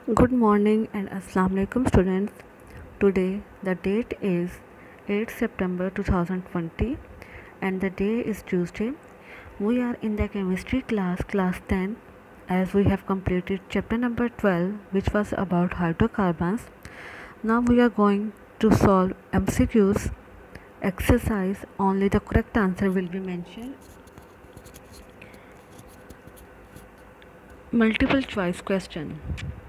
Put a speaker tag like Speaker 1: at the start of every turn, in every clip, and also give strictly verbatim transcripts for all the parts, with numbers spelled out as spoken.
Speaker 1: Good morning and Assalamu alaikum students. Today the date is eighth September two thousand twenty and the day is Tuesday. We are in the chemistry class class ten as we have completed chapter number twelve which was about hydrocarbons. Now we are going to solve M C Qs exercise. Only the correct answer will be mentioned. Multiple choice question.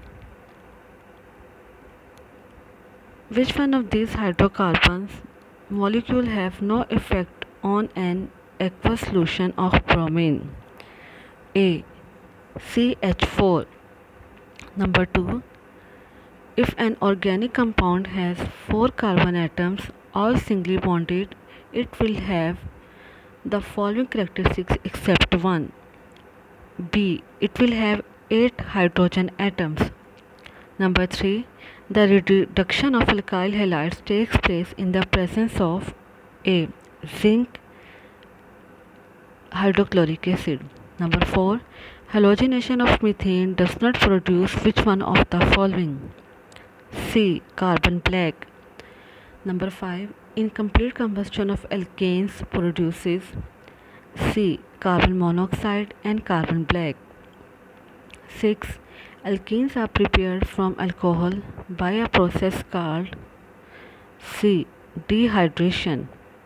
Speaker 1: Which one of these hydrocarbons molecule have no effect on an aqueous solution of bromine? A. C H four. Number two. If an organic compound has four carbon atoms all singly bonded, it will have the following characteristics except one. B. It will have eight hydrogen atoms. Number three. The reduction of alkyl halides takes place in the presence of A. Zinc hydrochloric acid. Number four. Halogenation of methane does not produce which one of the following? C. Carbon black. Number five. Incomplete combustion of alkanes produces C. Carbon monoxide and carbon black. six. Alkenes are prepared from alcohol by a process called C. Dehydration.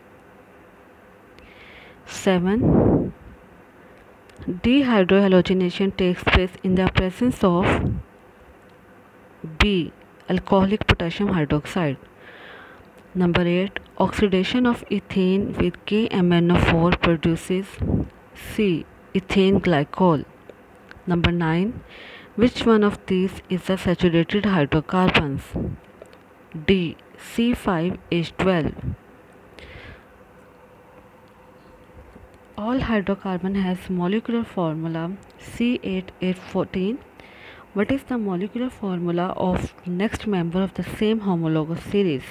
Speaker 1: seven. Dehydrohalogenation takes place in the presence of B. Alcoholic potassium hydroxide. Number eight. Oxidation of ethane with K M n O four produces C. Ethane glycol. Number nine. Which one of these is a saturated hydrocarbons? D. C five H twelve. All hydrocarbon has molecular formula C eight H fourteen. What is the molecular formula of next member of the same homologous series?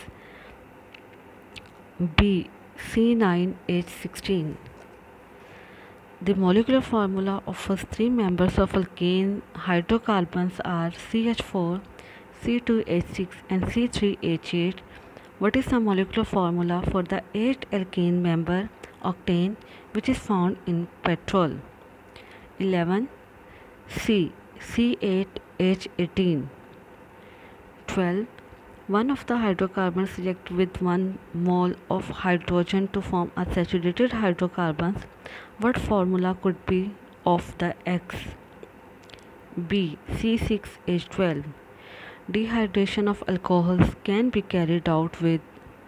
Speaker 1: B. C nine H sixteen. The molecular formula of first three members of alkane hydrocarbons are C H four, C two H six and C three H eight. What is the molecular formula for the eighth alkane member octane which is found in petrol? eleven. C. C eight H eighteen. twelve. One of the hydrocarbons react with one mole of hydrogen to form a saturated hydrocarbons. What formula could be of the X? B. C six H twelve. Dehydration of alcohols can be carried out with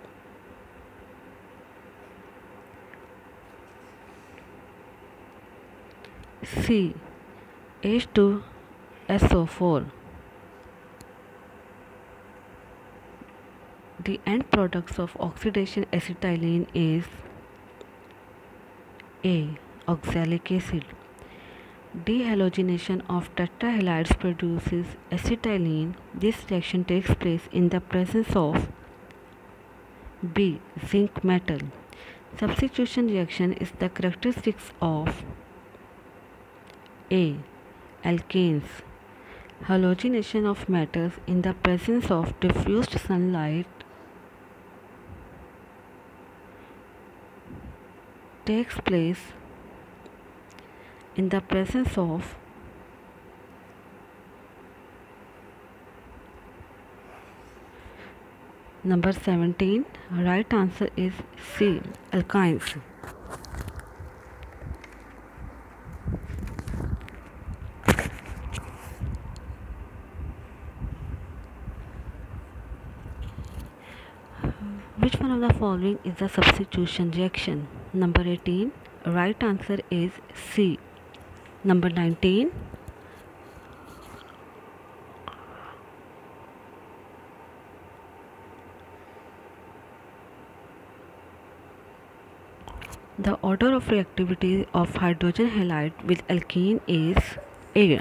Speaker 1: C. H two S O four. The end products of oxidation acetylene is A. Oxalic acid. Dehalogenation of tetrahalides produces acetylene. This reaction takes place in the presence of B. Zinc metal. Substitution reaction is the characteristics of A. Alkanes. Halogenation of metals in the presence of diffused sunlight takes place in the presence of number seventeen. Right answer is C. Alkynes. Which one of the following is a substitution reaction? Number eighteen. Right answer is C. Number nineteen. The order of reactivity of hydrogen halide with alkene is A.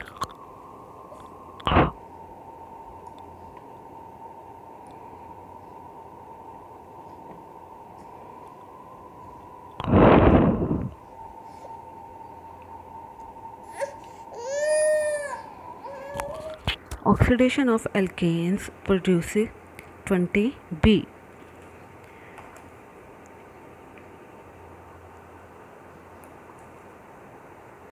Speaker 1: Oxidation of alkanes produces twenty B.